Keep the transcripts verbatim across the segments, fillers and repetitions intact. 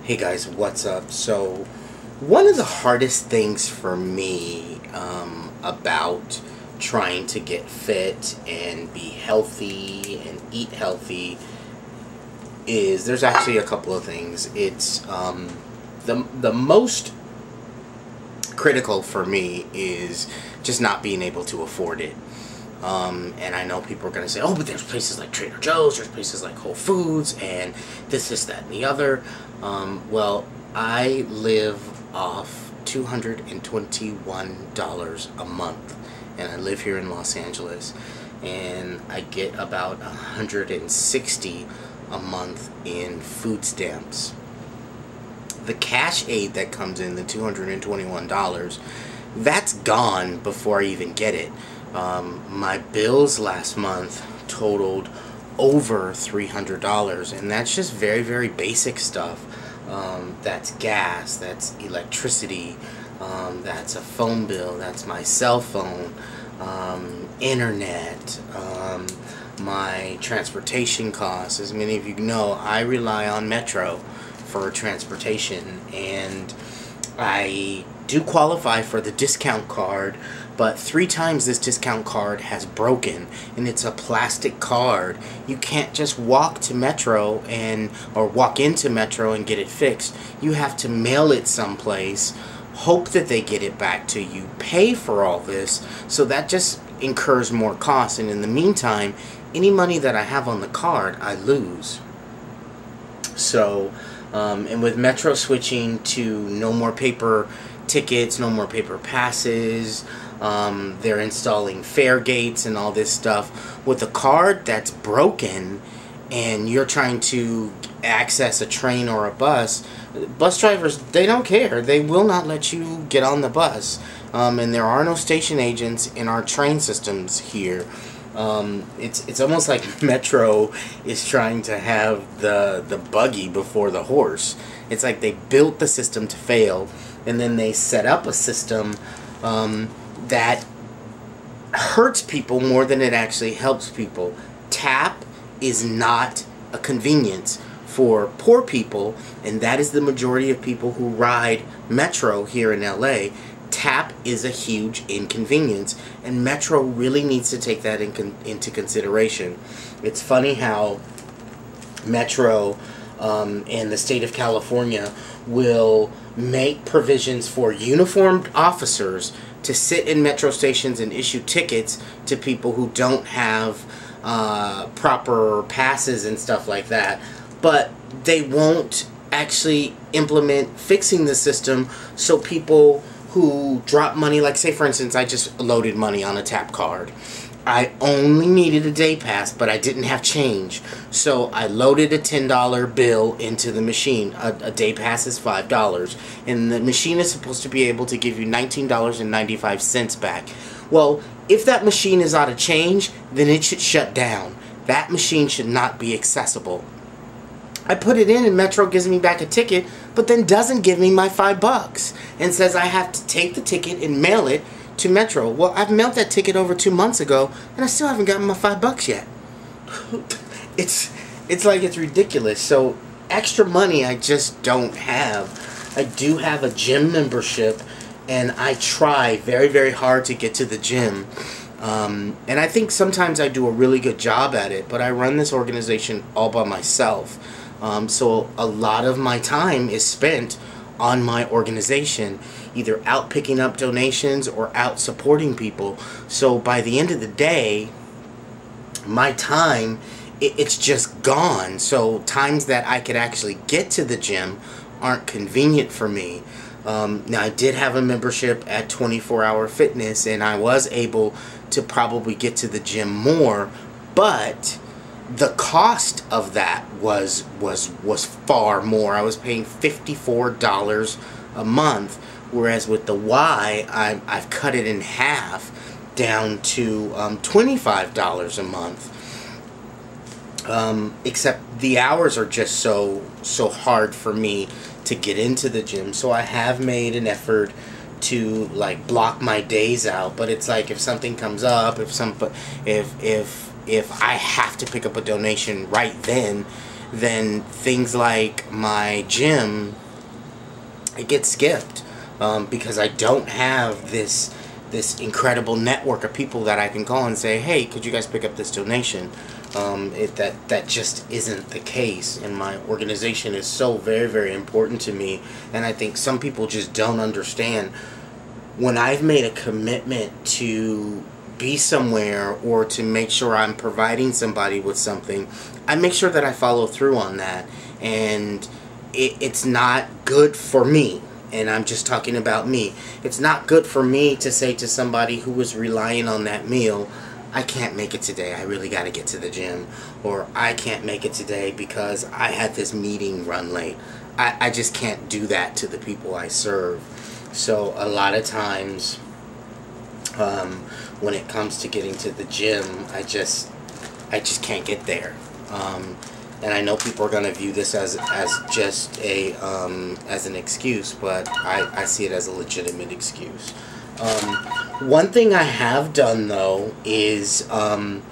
Hey guys, what's up? So, one of the hardest things for me um, about trying to get fit and be healthy and eat healthy is there's actually a couple of things. It's um, the the most critical for me is just not being able to afford it. Um, and I know people are going to say, oh, but there's places like Trader Joe's, there's places like Whole Foods, and this, this, that, and the other. Um, well, I live off two hundred twenty-one dollars a month, and I live here in Los Angeles, and I get about one hundred sixty dollars a month in food stamps. The cash aid that comes in, the two hundred twenty-one dollars, that's gone before I even get it. Um, my bills last month totaled over three hundred dollars, and that's just very, very basic stuff. Um, that's gas, that's electricity, um, that's a phone bill, that's my cell phone, um, internet, um, my transportation costs. As many of you know, I rely on Metro for transportation, and I do qualify for the discount card, but three times this discount card has broken, and it's a plastic card. You can't just walk to Metro and or walk into Metro and get it fixed. You have to mail it someplace, hope that they get it back to you, pay for all this, so that just incurs more costs, and in the meantime, any money that I have on the card, I lose. So, um, and with Metro switching to no more paper tickets, no more paper passes, um, they're installing fare gates and all this stuff. With a card that's broken and you're trying to access a train or a bus, bus drivers, they don't care. They will not let you get on the bus. Um, and there are no station agents in our train systems here. Um, it's it's almost like Metro is trying to have the the buggy before the horse. It's like they built the system to fail, and then they set up a system um, that hurts people more than it actually helps people. TAP is not a convenience for poor people, and that is the majority of people who ride Metro here in L A. TAP is a huge inconvenience, and Metro really needs to take that in con into consideration. It's funny how Metro um, and the state of California will make provisions for uniformed officers to sit in Metro stations and issue tickets to people who don't have uh, proper passes and stuff like that, but they won't actually implement fixing the system so people who drop money, like say for instance I just loaded money on a TAP card. I only needed a day pass, but I didn't have change, so I loaded a ten dollar bill into the machine. A, a day pass is five dollars, and the machine is supposed to be able to give you nineteen dollars and ninety-five cents back. Well, if that machine is out of change, then it should shut down. That machine should not be accessible. I put it in and Metro gives me back a ticket, but then doesn't give me my five bucks and says I have to take the ticket and mail it to Metro. Well, I've mailed that ticket over two months ago and I still haven't gotten my five bucks yet. it's it's like it's ridiculous. So extra money I just don't have. I do have a gym membership, and I try very, very hard to get to the gym. Um, and I think sometimes I do a really good job at it, but I run this organization all by myself. Um, so a lot of my time is spent on my organization, either out picking up donations or out supporting people. So by the end of the day, my time, it, it's just gone. So times that I could actually get to the gym aren't convenient for me. Um, now, I did have a membership at twenty-four hour fitness, and I was able to probably get to the gym more, but the cost of that was was was far more. I was paying fifty-four dollars a month, whereas with the Y, I, I've cut it in half down to um, twenty-five dollars a month. Um, except the hours are just so so hard for me to get into the gym. So I have made an effort to like block my days out, but it's like if something comes up, if some if if if I have to pick up a donation right then, then things like my gym, it gets skipped um, because I don't have this this incredible network of people that I can call and say, hey, could you guys pick up this donation? Um, it, that that just isn't the case, and my organization is so very, very important to me, and I think some people just don't understand. When I've made a commitment to be somewhere or to make sure I'm providing somebody with something, I make sure that I follow through on that, and it, it's not good for me. And I'm just talking about me. It's not good for me to say to somebody who was relying on that meal, I can't make it today, I really got to get to the gym. Or I can't make it today because I had this meeting run late. I, I just can't do that to the people I serve. So a lot of times, um, when it comes to getting to the gym, I just, I just can't get there. Um, And I know people are going to view this as as just a um, as an excuse, but I, I see it as a legitimate excuse. Um, one thing I have done though is um,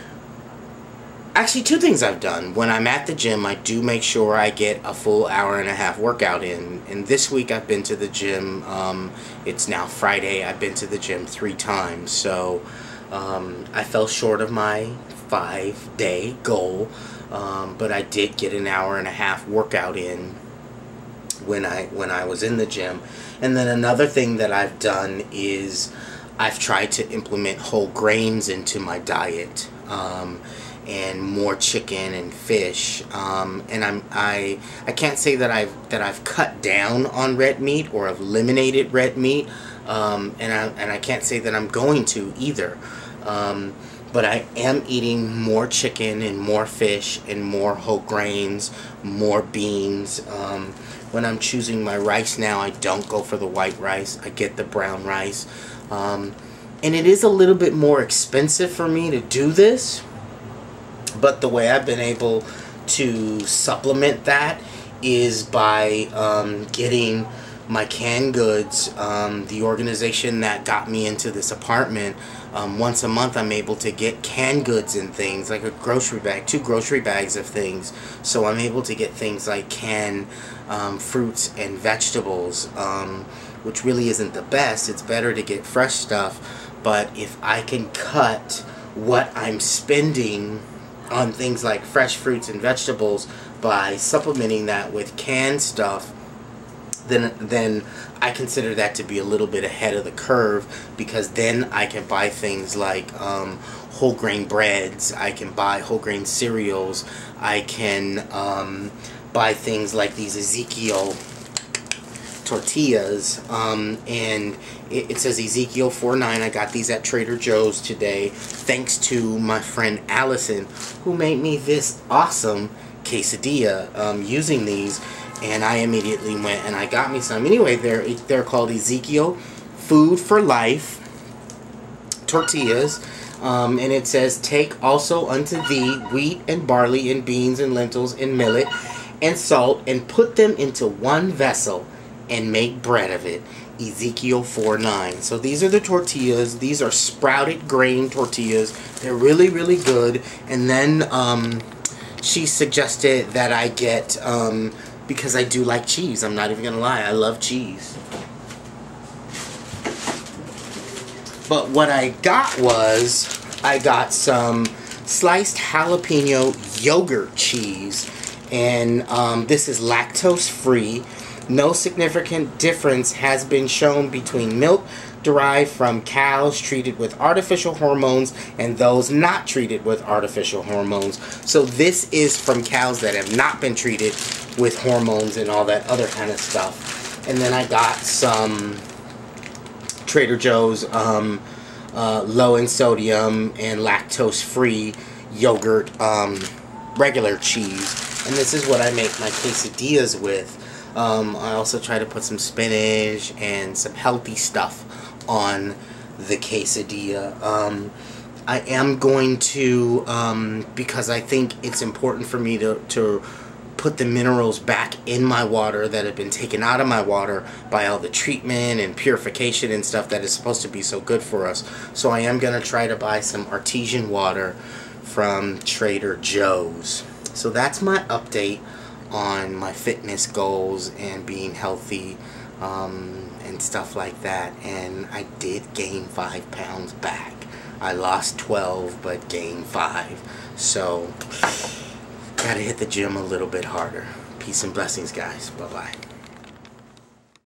actually two things I've done. When I'm at the gym, I do make sure I get a full hour and a half workout in. And this week I've been to the gym. Um, it's now Friday. I've been to the gym three times, so um, I fell short of my five-day goal. Um, but I did get an hour and a half workout in when I when I was in the gym. And then another thing that I've done is I've tried to implement whole grains into my diet, um, and more chicken and fish. Um, and I'm I I can't say that I've that I've cut down on red meat or have eliminated red meat, um, and I and I can't say that I'm going to either. Um, But I am eating more chicken and more fish and more whole grains, more beans. Um, when I'm choosing my rice now, I don't go for the white rice. I get the brown rice. Um, and it is a little bit more expensive for me to do this. But the way I've been able to supplement that is by um, getting my canned goods. Um, the organization that got me into this apartment, um, once a month I'm able to get canned goods and things, like a grocery bag, two grocery bags of things. So I'm able to get things like canned um, fruits and vegetables, um, which really isn't the best. It's better to get fresh stuff, but if I can cut what I'm spending on things like fresh fruits and vegetables by supplementing that with canned stuff, then then I consider that to be a little bit ahead of the curve, because then I can buy things like um, whole grain breads, I can buy whole grain cereals, I can um, buy things like these Ezekiel tortillas, um, and it, it says Ezekiel four nine. I got these at Trader Joe's today, thanks to my friend Allison, who made me this awesome quesadilla um, using these. And I immediately went and I got me some. Anyway, they're, they're called Ezekiel Food for Life tortillas. Um, and it says, take also unto thee wheat and barley and beans and lentils and millet and salt, and put them into one vessel and make bread of it. Ezekiel four nine. So these are the tortillas. These are sprouted grain tortillas. They're really, really good. And then um, she suggested that I get... Um, because I do like cheese. I'm not even gonna lie, I love cheese. But what I got was, I got some sliced jalapeno yogurt cheese. And um, this is lactose free. No significant difference has been shown between milk derived from cows treated with artificial hormones and those not treated with artificial hormones. So this is from cows that have not been treated with hormones and all that other kind of stuff. And then I got some Trader Joe's um, uh, low in sodium and lactose free yogurt um, regular cheese. And this is what I make my quesadillas with. Um, I also try to put some spinach and some healthy stuff on the quesadilla. Um, I am going to, um, because I think it's important for me to, to put the minerals back in my water that have been taken out of my water by all the treatment and purification and stuff that is supposed to be so good for us. So I am going to try to buy some artesian water from Trader Joe's. So that's my update on my fitness goals and being healthy um, and stuff like that. And I did gain five pounds back. I lost twelve but gained five. So gotta hit the gym a little bit harder. Peace and blessings, guys. Bye bye.